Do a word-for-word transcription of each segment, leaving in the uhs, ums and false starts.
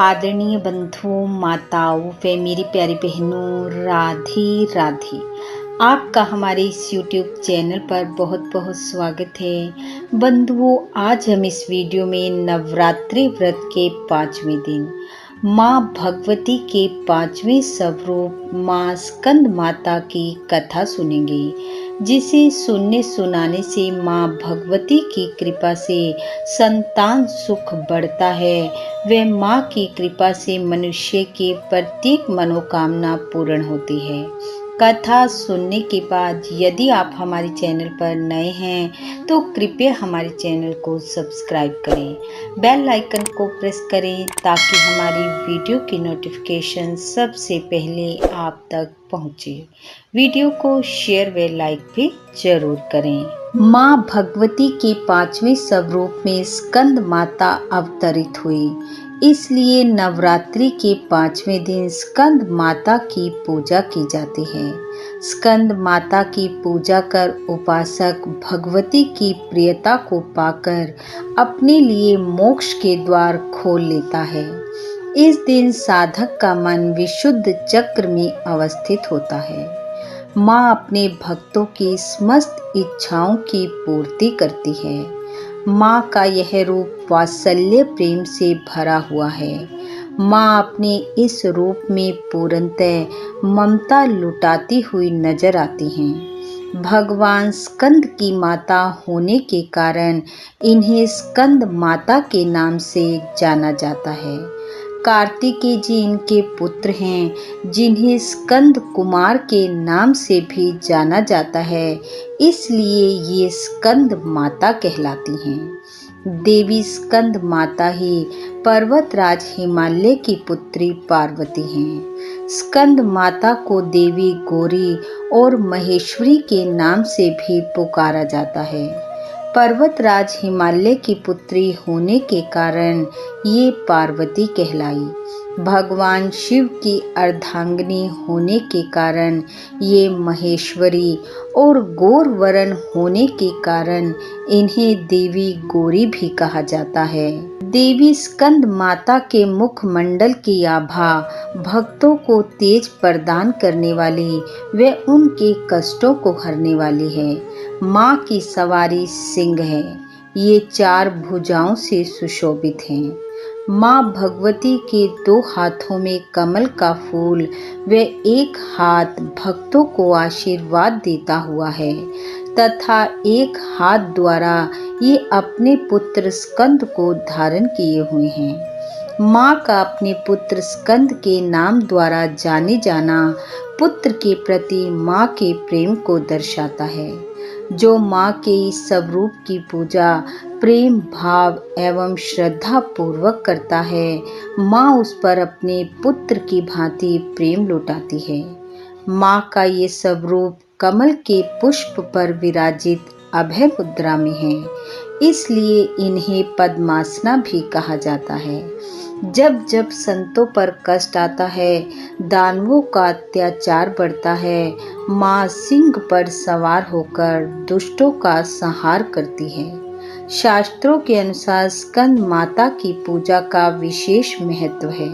आदरणीय बंधुओं, माताओं व मेरी प्यारी बहनों, राधे राधे। आपका हमारे इस यूट्यूब चैनल पर बहुत बहुत स्वागत है। बंधुओं, आज हम इस वीडियो में नवरात्रि व्रत के पांचवें दिन माँ भगवती के पांचवें स्वरूप माँ स्कंद माता की कथा सुनेंगे, जिसे सुनने सुनाने से माँ भगवती की कृपा से संतान सुख बढ़ता है व माँ की कृपा से मनुष्य की प्रत्येक मनोकामना पूर्ण होती है। कथा सुनने के बाद यदि आप हमारे चैनल पर नए हैं तो कृपया हमारे चैनल को सब्सक्राइब करें, बेल आइकन को प्रेस करें ताकि हमारी वीडियो की नोटिफिकेशन सबसे पहले आप तक पहुंचे। वीडियो को शेयर व लाइक भी जरूर करें। माँ भगवती के पांचवें स्वरूप में स्कंद माता अवतरित हुई, इसलिए नवरात्रि के पांचवें दिन स्कंद माता की पूजा की जाती है। स्कंद माता की पूजा कर उपासक भगवती की प्रियता को पाकर अपने लिए मोक्ष के द्वार खोल लेता है। इस दिन साधक का मन विशुद्ध चक्र में अवस्थित होता है। माँ अपने भक्तों की समस्त इच्छाओं की पूर्ति करती है। माँ का यह रूप वात्सल्य प्रेम से भरा हुआ है। माँ अपने इस रूप में पूर्णतः ममता लुटाती हुई नजर आती हैं। भगवान स्कंद की माता होने के कारण इन्हें स्कंद माता के नाम से जाना जाता है। कार्तिकेय जी इनके पुत्र हैं, जिन्हें स्कंद कुमार के नाम से भी जाना जाता है, इसलिए ये स्कंद माता कहलाती हैं। देवी स्कंद माता ही पर्वतराज हिमालय की पुत्री पार्वती हैं। स्कंद माता को देवी गौरी और महेश्वरी के नाम से भी पुकारा जाता है। पर्वतराज हिमालय की पुत्री होने के कारण ये पार्वती कहलाई। भगवान शिव की अर्धांगिनी होने के कारण ये महेश्वरी और गौर वर्ण होने के कारण इन्हें देवी गौरी भी कहा जाता है। देवी स्कंद माता के मुखमंडल की आभा भक्तों को तेज प्रदान करने वाली व उनके कष्टों को हरने वाली है। माँ की सवारी सिंह है। ये चार भुजाओं से सुशोभित हैं। माँ भगवती के दो हाथों में कमल का फूल व एक हाथ भक्तों को आशीर्वाद देता हुआ है तथा एक हाथ द्वारा ये अपने पुत्र स्कंद को धारण किए हुए हैं। माँ का अपने पुत्र स्कंद के नाम द्वारा जाने जाना पुत्र के प्रति माँ के प्रेम को दर्शाता है। जो माँ के इस स्वरूप की पूजा प्रेम भाव एवं श्रद्धा पूर्वक करता है, माँ उस पर अपने पुत्र की भांति प्रेम लुटाती है। माँ का ये स्वरूप कमल के पुष्प पर विराजित अभय मुद्रा में है, इसलिए इन्हें पद्मासना भी कहा जाता है। जब जब संतों पर कष्ट आता है, दानवों का अत्याचार बढ़ता है, माँ सिंह पर सवार होकर दुष्टों का संहार करती है। शास्त्रों के अनुसार स्कंद माता की पूजा का विशेष महत्व है।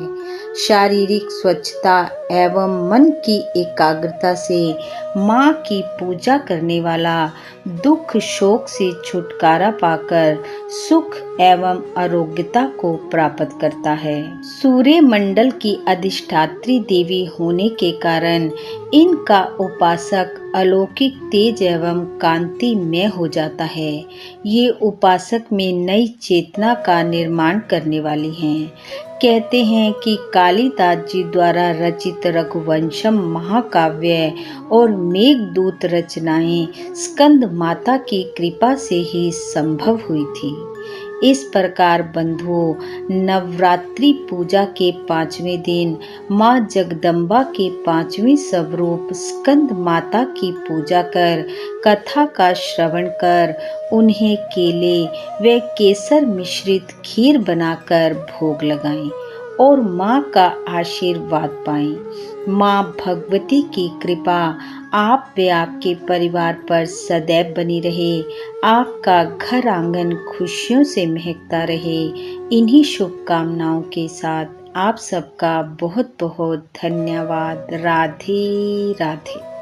शारीरिक स्वच्छता एवं मन की एकाग्रता से माँ की पूजा करने वाला दुख शोक से छुटकारा पाकर सुख एवं आरोग्यता को प्राप्त करता है। सूर्य मंडल की अधिष्ठात्री देवी होने के कारण इनका उपासक अलौकिक तेज एवं कांति में हो जाता है। ये उपासक में नई चेतना का निर्माण करने वाली हैं। कहते हैं कि कालिदास जी द्वारा रचित रघुवंशम महाकाव्य और मेघदूत रचनाएं स्कंद माता की कृपा से ही संभव हुई थी। इस प्रकार बंधुओं, नवरात्रि पूजा के पांचवें दिन माँ जगदम्बा के पांचवें स्वरूप स्कंद माता की पूजा कर, कथा का श्रवण कर, उन्हें केले व केसर मिश्रित खीर बनाकर भोग लगाएं और माँ का आशीर्वाद पाएं। माँ भगवती की कृपा आप व आपके परिवार पर सदैव बनी रहे। आपका घर आंगन खुशियों से महकता रहे। इन्हीं शुभकामनाओं के साथ आप सबका बहुत बहुत धन्यवाद। राधे राधे।